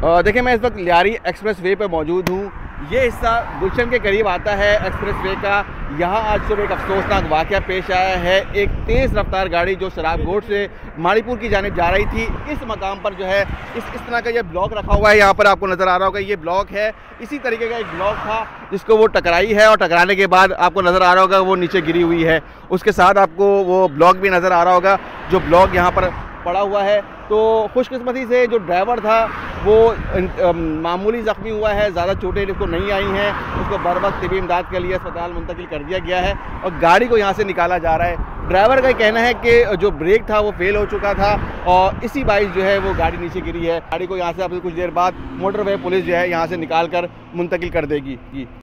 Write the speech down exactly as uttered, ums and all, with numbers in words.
देखिए, मैं इस वक्त लियारी एक्सप्रेस वे पर मौजूद हूँ। ये हिस्सा गुलशन के करीब आता है एक्सप्रेस वे का। यहाँ आज सुबह एक अफसोसनाक वाक़या पेश आया है। एक तेज़ रफ्तार गाड़ी जो शराबगोट से माड़ीपुर की जानिब जा रही थी, इस मकाम पर जो है इस इस तरह का ये ब्लॉक रखा हुआ है। यहाँ पर आपको नज़र आ रहा होगा, ये ब्लॉक है। इसी तरीके का एक ब्लॉक था जिसको वो टकराई है और टकराने के बाद आपको नज़र आ रहा होगा वो नीचे गिरी हुई है। उसके साथ आपको वो ब्लॉक भी नज़र आ रहा होगा जो ब्लॉक यहाँ पर पड़ा हुआ है। तो खुशकिस्मती से जो ड्राइवर था वो मामूली ज़ख्मी हुआ है, ज़्यादा चोटें उसको नहीं आई हैं। उसको बर वक्त तिबी इमदाद के लिए अस्पताल मुंतकिल कर दिया गया है और गाड़ी को यहाँ से निकाला जा रहा है। ड्राइवर का कहना है कि जो ब्रेक था वो फेल हो चुका था और इसी बाइस जो है वो गाड़ी नीचे गिरी है। गाड़ी को यहाँ से अभी कुछ देर बाद मोटरवे पुलिस जो है यहाँ से निकाल कर मुंतकिल कर देगी। जी।